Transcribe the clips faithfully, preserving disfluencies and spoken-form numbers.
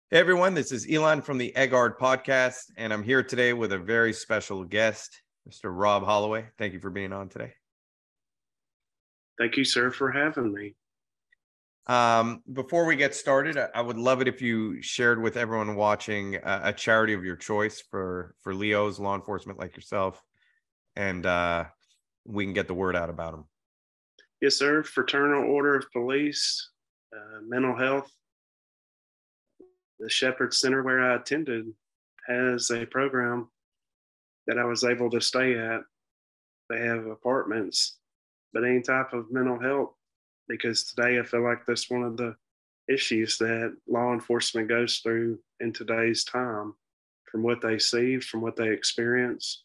Hey everyone, this is Elon from the Egard podcast, and I'm here today with a very special guest, Mister Rob Holloway. Thank you for being on today. Thank you, sir, for having me. Um, before we get started, I would love it if you shared with everyone watching a, a charity of your choice for, for Leos, law enforcement like yourself, and uh, we can get the word out about them. Yes, sir. Fraternal Order of Police, uh, mental health. The Shepherd Center where I attended has a program that I was able to stay at. They have apartments, but any type of mental health, because today I feel like that's one of the issues that law enforcement goes through in today's time, from what they see, from what they experience.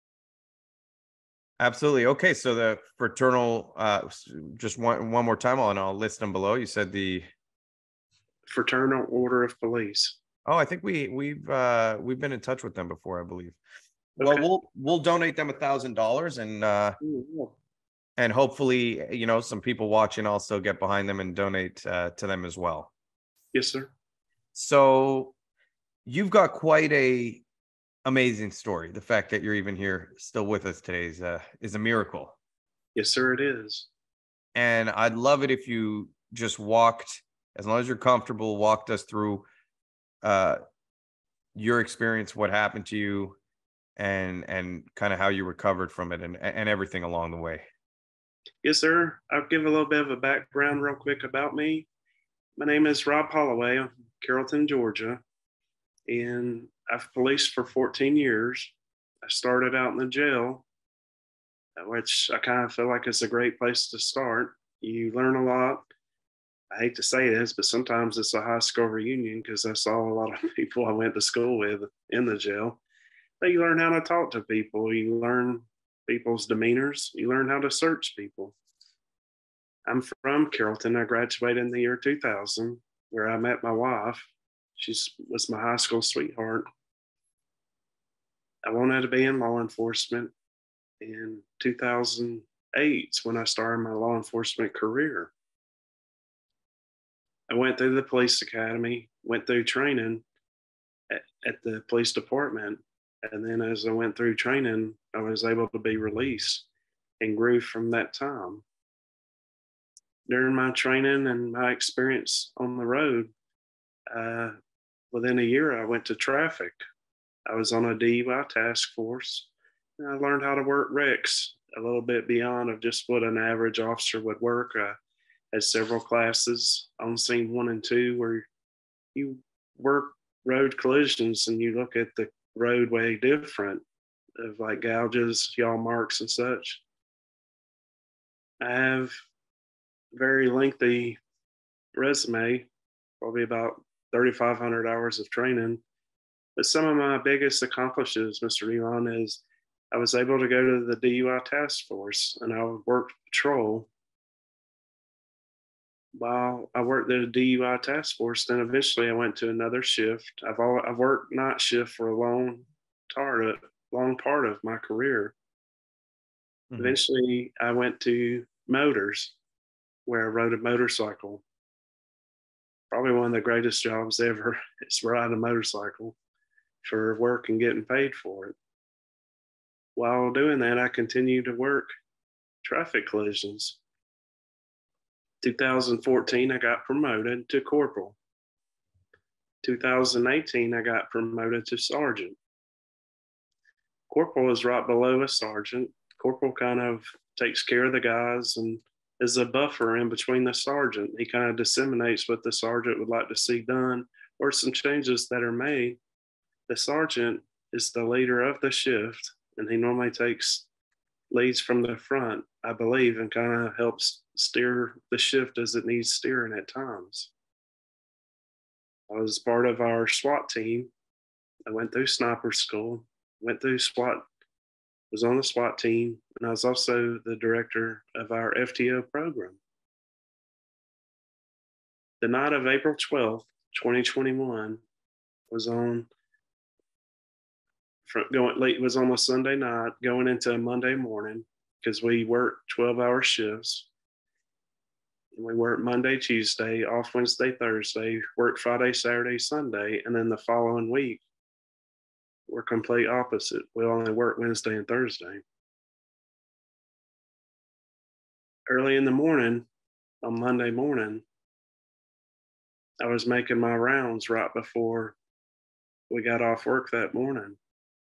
Absolutely. Okay, so the fraternal, uh, just one one more time, and I'll list them below. You said the Fraternal Order of Police. Oh, I think we we've uh we've been in touch with them before, I believe. Well, Okay. we'll we'll donate them a thousand dollars, and uh Ooh, and hopefully, you know, some people watching also get behind them and donate uh, to them as well. yes, sir. So you've got quite a amazing story. The fact that you're even here, still with us today, is uh, is a miracle. Yes, sir, it is. And I'd love it if you just walked, as long as you're comfortable, walked us through uh, your experience, what happened to you, and and kind of how you recovered from it, and and everything along the way. Yes, sir. I'll give a little bit of a background real quick about me. My name is Rob Holloway. I'm from Carrollton, Georgia, and I've policed for fourteen years. I started out in the jail, uh, which I kind of feel like it's a great place to start. You learn a lot. I hate to say this, but sometimes it's a high school reunion because I saw a lot of people I went to school with in the jail. But you learn how to talk to people. You learn people's demeanors. You learn how to search people. I'm from Carrollton. I graduated in the year two thousand, where I met my wife. She was my high school sweetheart. I wanted to be in law enforcement in two thousand eight when I started my law enforcement career. I went through the police academy, went through training at, at the police department. And then as I went through training, I was able to be released and grew from that time. During my training and my experience on the road, uh, within a year, I went to traffic. I was on a D U I task force. And I learned how to work wrecks a little bit beyond of just what an average officer would work. I had several classes on scene one and two where you work road collisions and you look at the roadway different of like gouges, yaw marks, and such. I have a very lengthy resume, probably about thirty-five hundred hours of training. But some of my biggest accomplishments, Mister Elon, is I was able to go to the D U I task force and I worked patrol while I worked at a D U I task force. Then eventually I went to another shift. I've all, I've worked night shift for a long part of, long part of my career. Mm-hmm. Eventually I went to motors where I rode a motorcycle. Probably one of the greatest jobs ever is riding a motorcycle for work and getting paid for it. While doing that, I continued to work traffic collisions. two thousand fourteen, I got promoted to corporal. two thousand eighteen, I got promoted to sergeant. Corporal is right below a sergeant. Corporal kind of takes care of the guys and is a buffer in between the sergeant. He kind of disseminates what the sergeant would like to see done or some changes that are made. The sergeant is the leader of the shift, and he normally takes leads from the front, I believe, and kind of helps steer the shift as it needs steering at times. I was part of our SWAT team. I went through sniper school, went through SWAT, was on the SWAT team, and I was also the director of our F T O program. The night of April twelfth, twenty twenty-one was on going late was on a Sunday night going into a Monday morning because we worked twelve hour shifts. We worked Monday, Tuesday, off Wednesday, Thursday, worked Friday, Saturday, Sunday, and then the following week, we're complete opposite. We only work Wednesday and Thursday. Early in the morning, on Monday morning, I was making my rounds right before we got off work that morning.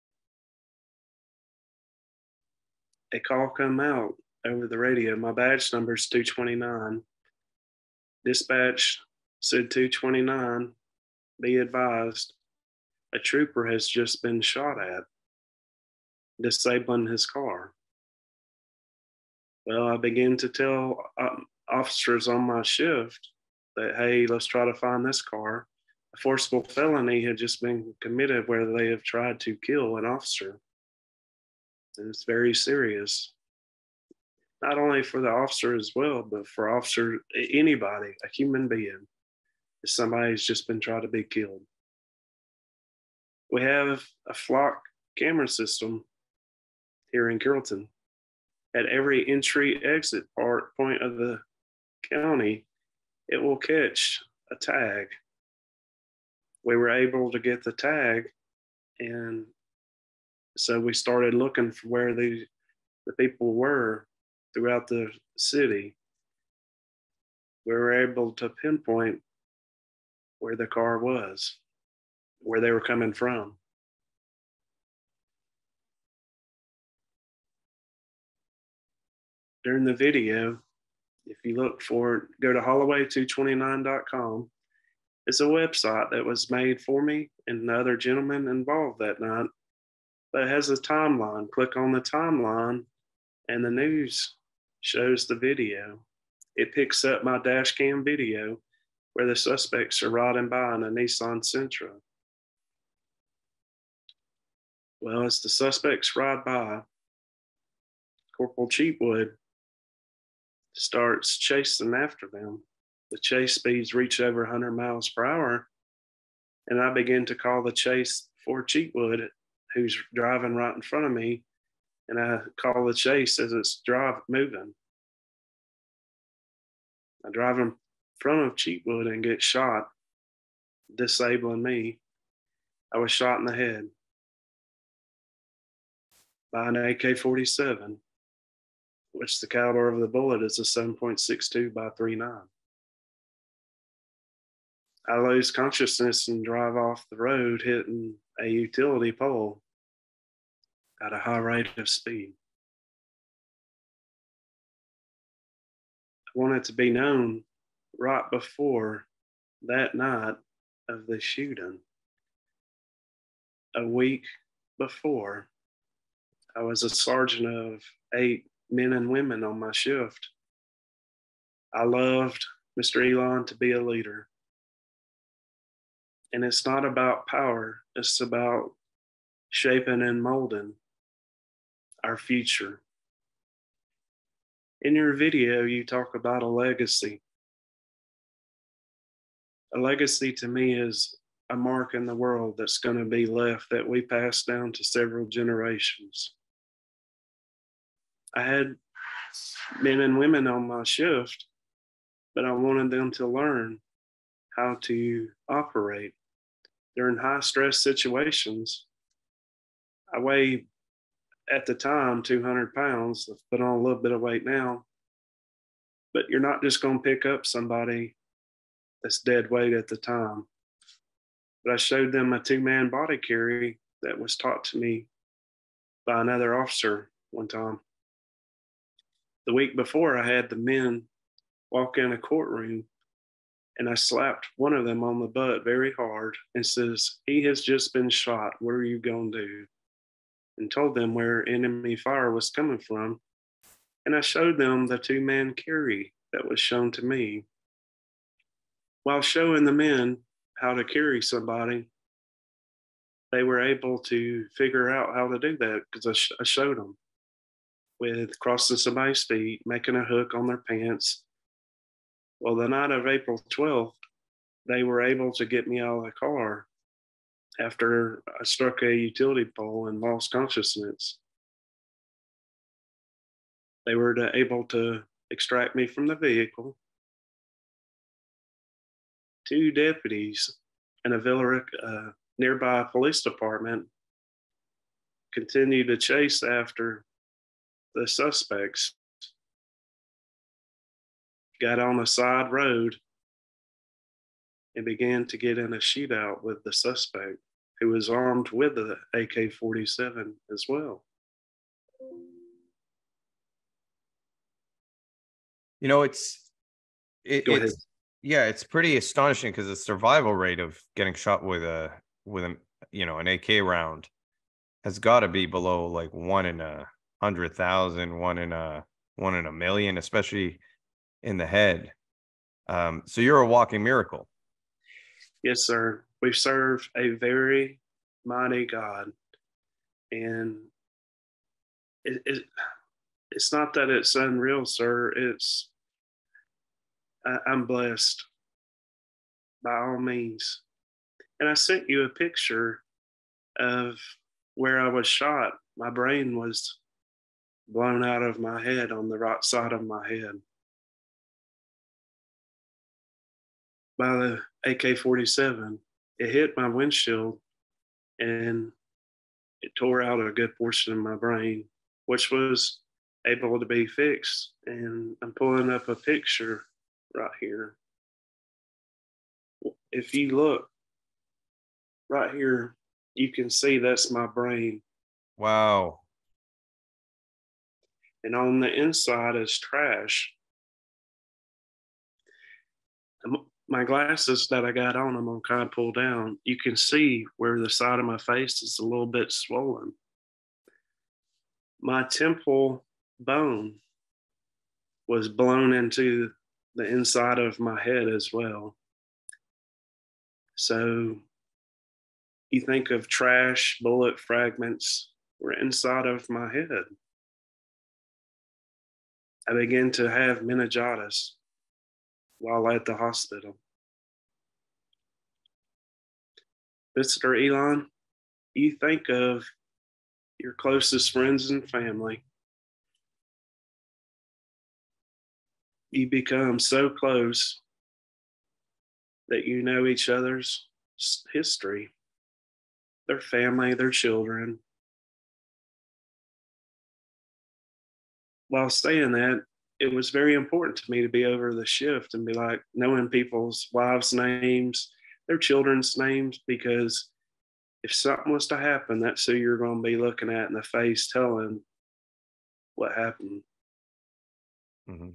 A call come out over the radio. My badge number is two twenty-nine. Dispatch said two twenty-nine, be advised, a trooper has just been shot at, disabling his car. Well, I began to tell um, officers on my shift that, hey, let's try to find this car. A forcible felony had just been committed where they have tried to kill an officer. And it's very serious, not only for the officer as well, but for officer, anybody, a human being, if somebody's just been tried to be killed. We have a flock camera system here in Carrollton. At every entry exit part point of the county, it will catch a tag. We were able to get the tag, and so we started looking for where the, the people were throughout the city. We were able to pinpoint where the car was, where they were coming from. During the video, if you look for it, go to holloway two twenty-nine dot com. It's a website that was made for me and the other gentlemen involved that night, but it has a timeline. Click on the timeline and the news shows the video. It picks up my dash cam video where the suspects are riding by in a Nissan Sentra. Well, as the suspects ride by, Corporal Cheapwood starts chasing after them. The chase speeds reach over one hundred miles per hour, and I begin to call the chase for Cheapwood, who's driving right in front of me, and I call the chase as it's drive moving. I drive in front of Cheapwood and get shot, disabling me. I was shot in the head by an A K forty-seven, which the caliber of the bullet is a seven point six two by thirty-nine. I lose consciousness and drive off the road, hitting a utility pole at a high rate of speed. I want it to be known right before that night of the shooting, a week before, I was a sergeant of eight men and women on my shift. I loved Mister Elon to be a leader. And it's not about power, it's about shaping and molding our future. In your video, you talk about a legacy. A legacy to me is a mark in the world that's going to be left that we pass down to several generations. I had men and women on my shift, but I wanted them to learn how to operate during high stress situations. I weigh at the time two hundred pounds. I've put on a little bit of weight now, but you're not just going to pick up somebody that's dead weight at the time. But I showed them a two-man body carry that was taught to me by another officer one time. The week before, I had the men walk in a courtroom, and I slapped one of them on the butt very hard and says, "He has just been shot. What are you going to do?" And told them where enemy fire was coming from. And I showed them the two-man carry that was shown to me. While showing the men how to carry somebody, they were able to figure out how to do that because I, sh- I showed them with crossing somebody's feet, making a hook on their pants. Well, the night of April twelfth, they were able to get me out of the car after I struck a utility pole and lost consciousness. They were to, able to extract me from the vehicle, two deputies in a Villaric, uh, nearby police department continued to chase after the suspects, got on a side road, and began to get in a shootout with the suspect, who was armed with the A K forty-seven as well. You know, it's it, Go ahead. it's yeah, it's pretty astonishing because the survival rate of getting shot with a with a you know an A K round has got to be below like one in a hundred thousand, one in a one in a million, especially in the head. Um, so you're a walking miracle. Yes, sir. We serve a very mighty God, and it, it it's not that it's unreal, sir. It's I, I'm blessed by all means. And I sent you a picture of where I was shot. My brain was blown out of my head on the right side of my head by the A K forty-seven. It hit my windshield and it tore out a good portion of my brain, which was able to be fixed. And I'm pulling up a picture right here. If you look right here, you can see that's my brain. Wow. And on the inside is trash. My glasses that I got on, I'm gonna kind of pull down. You can see where the side of my face is a little bit swollen. My temple bone was blown into the inside of my head as well. So you think of trash, bullet fragments were inside of my head. I began to have meningitis while at the hospital. Mister Elon, you think of your closest friends and family. You become so close that you know each other's history, their family, their children. While saying that, it was very important to me to be over the shift and be like knowing people's wives' names, their children's names, because if something was to happen, that's who you're going to be looking at in the face telling what happened. Mm-hmm.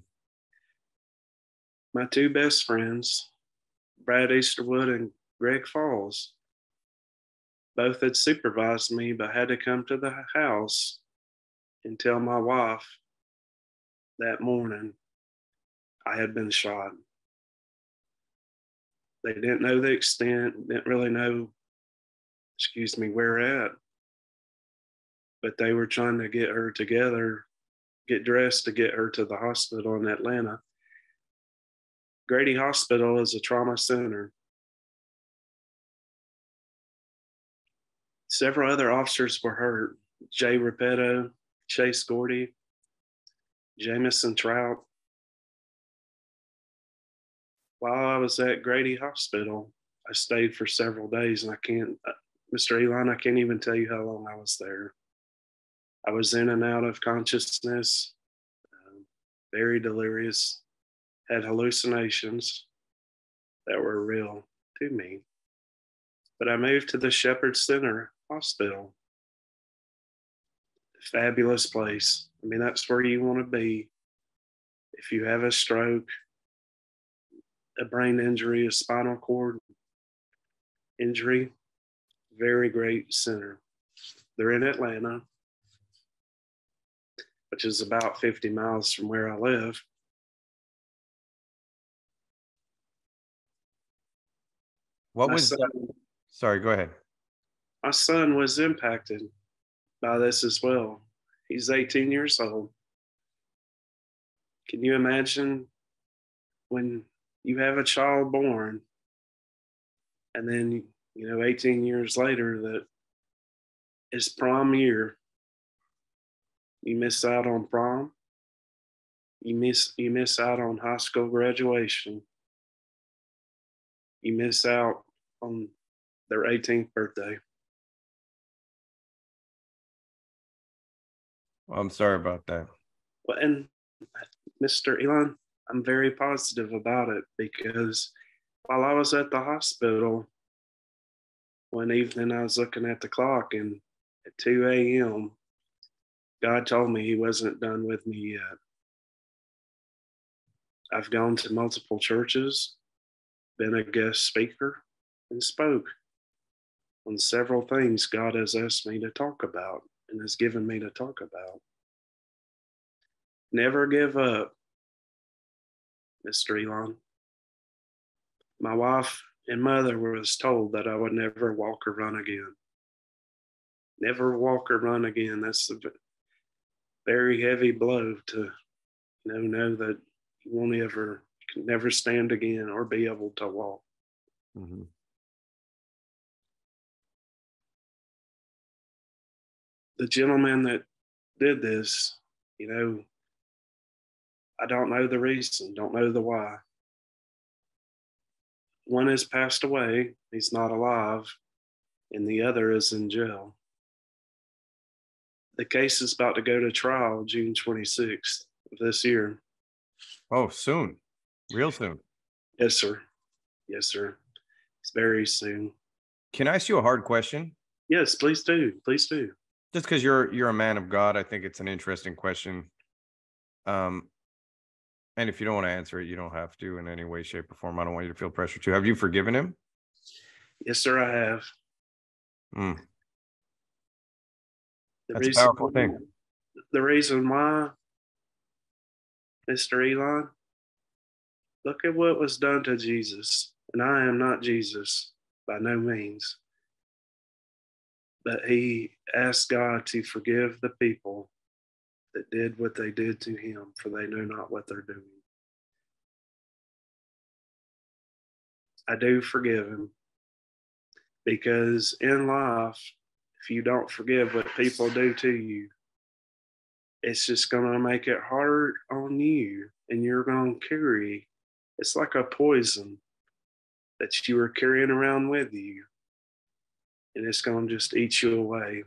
My two best friends, Brad Easterwood and Greg Falls, both had supervised me, but had to come to the house and tell my wife that morning I had been shot. They didn't know the extent, didn't really know, excuse me, where at, but they were trying to get her together, get dressed to get her to the hospital in Atlanta. Grady Hospital is a trauma center. Several other officers were hurt. Jay Repetto, Chase Gordy, Jamison Trout. While I was at Grady Hospital, I stayed for several days, and I can't, Mister Elon, I can't even tell you how long I was there. I was in and out of consciousness, um, very delirious, had hallucinations that were real to me. But I moved to the Shepherd Center Hospital. Fabulous place. I mean, that's where you want to be if you have a stroke, a brain injury, a spinal cord injury. Very great center. They're in Atlanta, which is about fifty miles from where I live. What My was son, that? Sorry, go ahead. my son was impacted by this as well. He's eighteen years old. Can you imagine when you have a child born and then, you know, eighteen years later that it's prom year, you miss out on prom, you miss you miss out on high school graduation, you miss out on their eighteenth birthday. Well, I'm sorry about that. Well, and Mister Elon, I'm very positive about it because while I was at the hospital one evening, I was looking at the clock, and at two a m, God told me He wasn't done with me yet. I've gone to multiple churches, been a guest speaker, and spoke on several things God has asked me to talk about and has given me to talk about. Never give up, Mister Elon. My wife and mother was told that I would never walk or run again. Never walk or run again. That's a very heavy blow to you know, know that you won't ever, can never stand again or be able to walk. Mm-hmm. The gentleman that did this, you know, I don't know the reason, don't know the why. One has passed away, he's not alive, and the other is in jail. The case is about to go to trial June twenty-sixth of this year. Oh, soon. Real soon. Yes, sir. Yes, sir. It's very soon. Can I ask you a hard question? Yes, please do. Please do. Just because you're you're a man of God, I think it's an interesting question. Um, and if you don't want to answer it, you don't have to in any way, shape, or form. I don't want you to feel pressure to. Have you forgiven him? Yes, sir, I have. Mm. The That's a reason, powerful thing. the reason why, Mister Elon, look at what was done to Jesus. And I am not Jesus by no means. But he asked God to forgive the people that did what they did to him, for they know not what they're doing. I do forgive him because in life, if you don't forgive what people do to you, it's just going to make it hard on you, and you're going to carry, it's like a poison that you are carrying around with you, and it's going to just eat you away.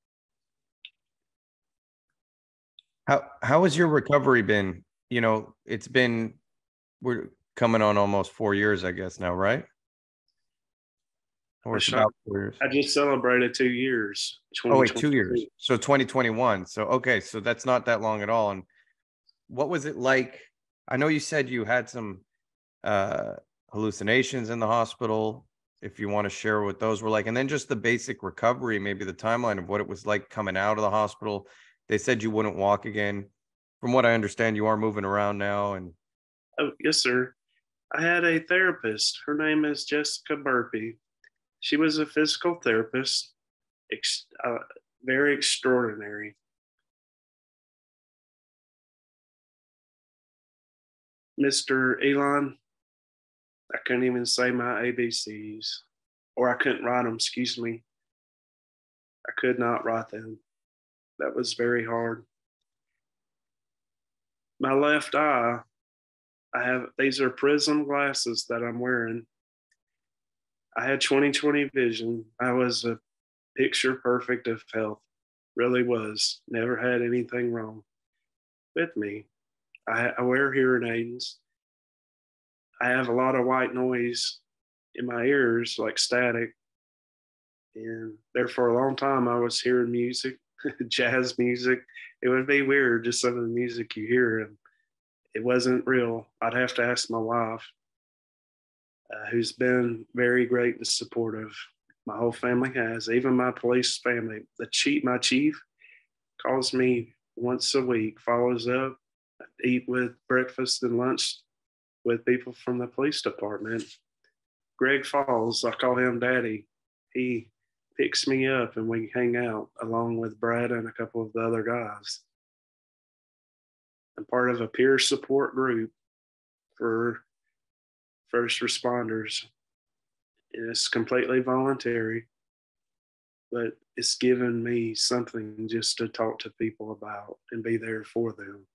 How how has your recovery been? You know, it's been, we're coming on almost four years, I guess now, right? Or it's I, about four years. I just celebrated two years. Oh, wait, two years. So twenty twenty-one. So okay, so that's not that long at all. And what was it like? I know you said you had some uh hallucinations in the hospital. If you want to share what those were like, and then just the basic recovery, maybe the timeline of what it was like coming out of the hospital. They said you wouldn't walk again. From what I understand, you are moving around now. And Oh, yes, sir. I had a therapist. Her name is Jessica Burpee. She was a physical therapist, ex- uh, very extraordinary. Mister Elon, I couldn't even say my A B Cs, or I couldn't write them, excuse me. I could not write them. That was very hard. My left eye, I have, these are prism glasses that I'm wearing. I had twenty twenty vision. I was a picture perfect of health, really was. Never had anything wrong with me. I, I wear hearing aids. I have a lot of white noise in my ears, like static. And there for a long time, I was hearing music, jazz music. It would be weird, just some of the music you hear, and it wasn't real. I'd have to ask my wife, uh, who's been very great and supportive. My whole family has, even my police family. The chief, my chief, calls me once a week, follows up, eat with breakfast and lunch with people from the police department. Greg Falls, I call him Daddy. He picks me up and we hang out along with Brad and a couple of the other guys. I'm part of a peer support group for first responders. It's completely voluntary, but it's given me something just to talk to people about and be there for them.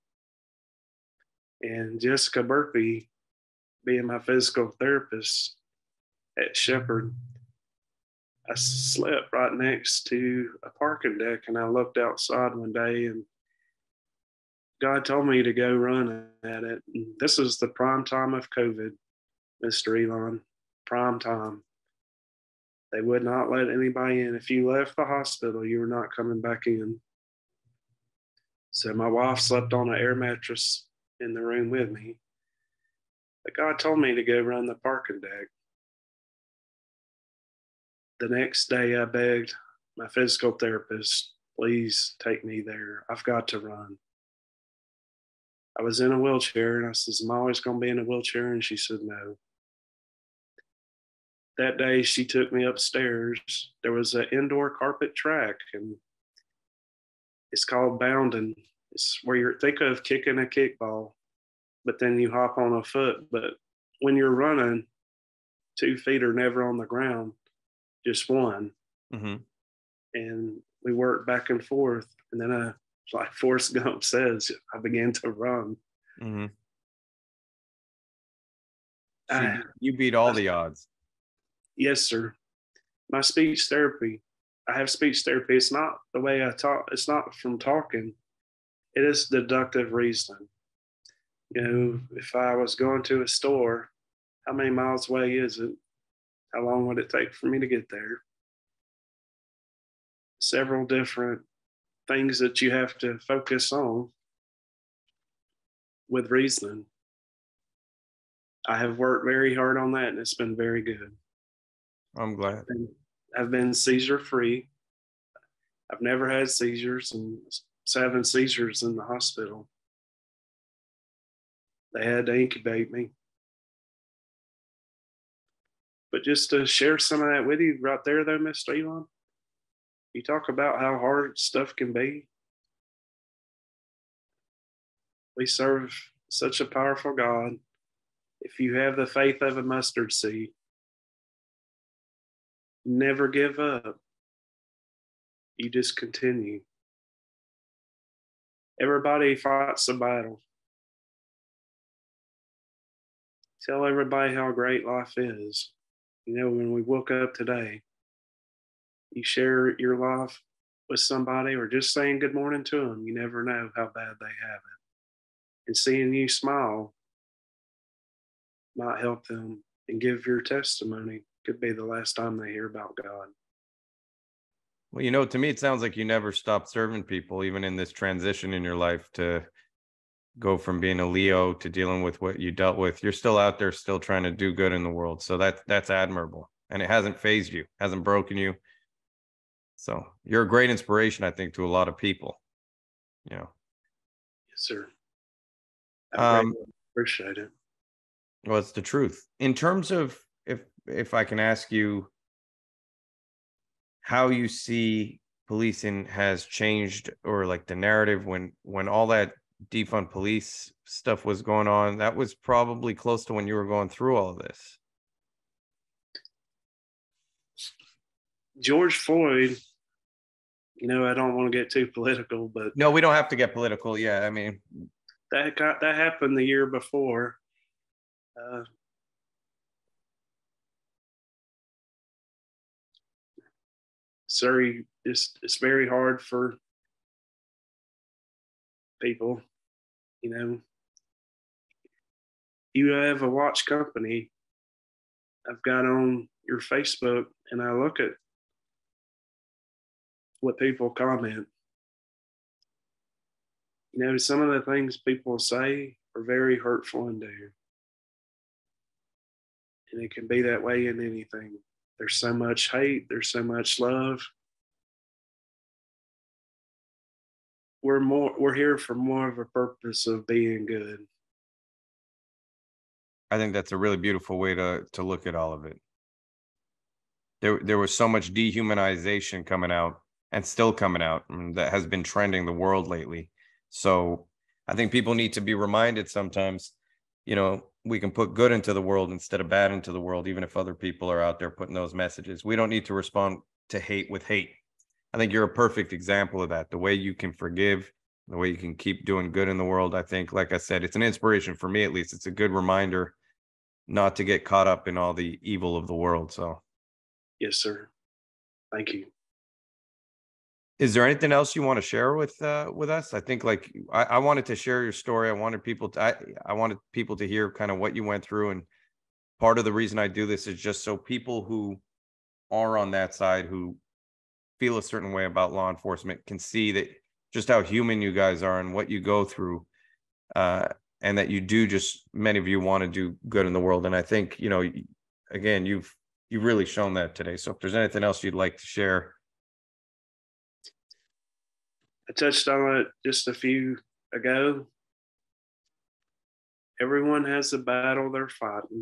And Jessica Burpee, being my physical therapist, at Shepherd, I slept right next to a parking deck, and I looked outside one day, and God told me to go run at it. And this is the prime time of COVID, Mister Elon, prime time. They would not let anybody in. If you left the hospital, you were not coming back in. So my wife slept on an air mattress in the room with me. But God told me to go run the parking deck. The next day, I begged my physical therapist, please take me there. I've got to run. I was in a wheelchair, and I said, am I always going to be in a wheelchair? And she said, no. That day, she took me upstairs. There was an indoor carpet track, and it's called bounding. It's where you're, think of kicking a kickball, but then you hop on a foot. But when you're running, two feet are never on the ground, just one. Mm-hmm. And we worked back and forth. And then, I, like Forrest Gump says, I began to run. Mm-hmm. So I, you, you beat all the odds. Yes, sir. My speech therapy, I have speech therapy. It's not the way I talk. It's not from talking. It is deductive reasoning. You know, if I was going to a store, how many miles away is it? How long would it take for me to get there? Several different things that you have to focus on with reasoning. I have worked very hard on that, and it's been very good. I'm glad. I've been, I've been seizure free. I've never had seizures, and seven seizures in the hospital. They had to incubate me. But just to share some of that with you right there, though, Mister Elon, you talk about how hard stuff can be. We serve such a powerful God. If you have the faith of a mustard seed, never give up. You just continue. Everybody fights the battle. Tell everybody how great life is. You know, when we woke up today, you share your life with somebody or just saying good morning to them. You never know how bad they have it. And seeing you smile might help them, and give your testimony. Could be the last time they hear about God. Well, you know, to me, it sounds like you never stopped serving people, even in this transition in your life to go from being a Leo to dealing with what you dealt with. You're still out there, still trying to do good in the world. So that, that's admirable. And it hasn't phased you, hasn't broken you. So you're a great inspiration, I think, to a lot of people. You know. Yes, sir. I Um, appreciate it. Well, it's the truth. In terms of, if if I can ask you how you see policing has changed, or like the narrative when when all that defund police stuff was going on, that was probably close to when you were going through all of this. George Floyd, you know, I don't want to get too political, but no, we don't have to get political. Yeah, I mean, that got, that happened the year before. Uh, Surrey, it's, it's very hard for people, you know. You have a watch company. I've got on your Facebook, and I look at what people comment. You know, some of the things people say are very hurtful and do. And it can be that way in anything. There's so much hate, there's so much love. We're more we're here for more of a purpose of being good. I think that's a really beautiful way to to look at all of it. There there was so much dehumanization coming out, and still coming out, that has been trending the world lately. So I think people need to be reminded sometimes, you know, we can put good into the world instead of bad into the world, even if other people are out there putting those messages. We don't need to respond to hate with hate. I think you're a perfect example of that. The way you can forgive, the way you can keep doing good in the world. I think, like I said, it's an inspiration for me, at least. It's a good reminder not to get caught up in all the evil of the world. So, yes, sir. Thank you. is there anything else you want to share with uh, with us? I think like I, I wanted to share your story. I wanted people to I, I wanted people to hear kind of what you went through, and part of the reason I do this is just so people who are on that side, who feel a certain way about law enforcement, can see that just how human you guys are and what you go through, uh, and that you do just, many of you want to do good in the world. And I think, you know, again, you've you've really shown that today. So if there's anything else you'd like to share. I touched on it just a few ago. Everyone has a battle they're fighting.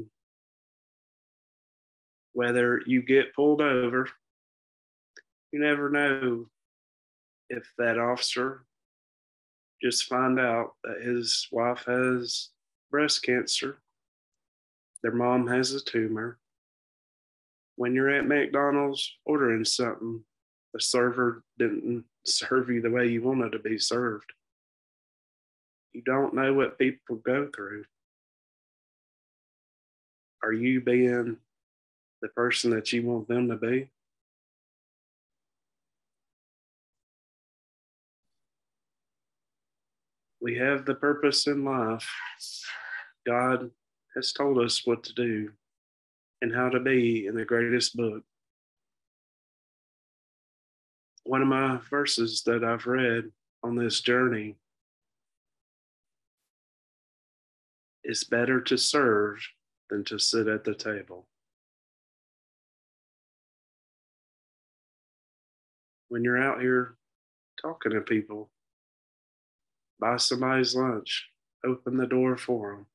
Whether you get pulled over, you never know if that officer just find out that his wife has breast cancer, their mom has a tumor. When you're at McDonald's ordering something, the server didn't serve you the way you wanted to be served. You don't know what people go through. Are you being the person that you want them to be? We have the purpose in life. God has told us what to do and how to be in the greatest book. One of my verses that I've read on this journey: it's better to serve than to sit at the table. When you're out here talking to people, buy somebody's lunch, open the door for them.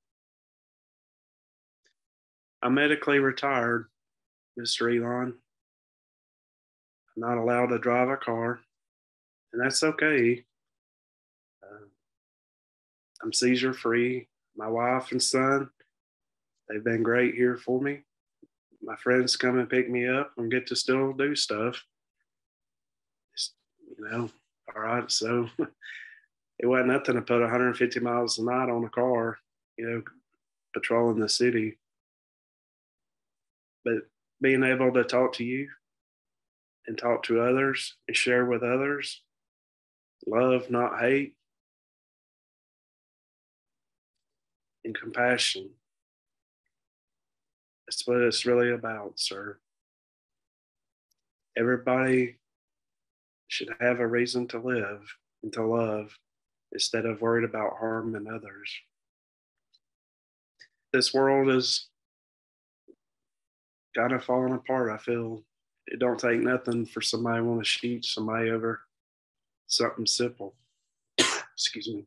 I'm medically retired, Mister Elon. I'm not allowed to drive a car, and that's okay. Uh, I'm seizure free. My wife and son, they've been great here for me. My friends come and pick me up and get to still do stuff. It's, you know, all right. So it wasn't nothing to put one hundred fifty miles a night on a car, you know, patrolling the city. But being able to talk to you and talk to others and share with others, love, not hate, and compassion. That's what it's really about, sir. Everybody should have a reason to live and to love instead of worried about harming others. This world is kind of falling apart, I feel. It don't take nothing for somebody to want to shoot somebody over something simple. Excuse me.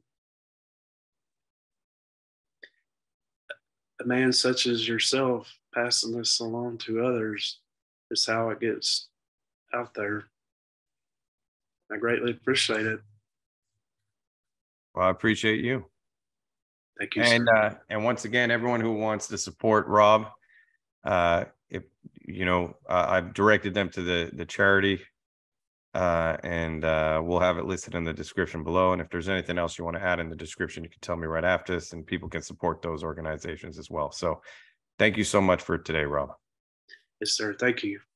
A man such as yourself passing this along to others is how it gets out there. I greatly appreciate it. Well, I appreciate you. Thank you, And sir. uh, and once again, everyone who wants to support Rob, uh, if you know, uh, I've directed them to the the charity, uh, and uh, we'll have it listed in the description below. And if there's anything else you want to add in the description, you can tell me right after this, and people can support those organizations as well. So, thank you so much for today, Rob. Yes, sir. Thank you.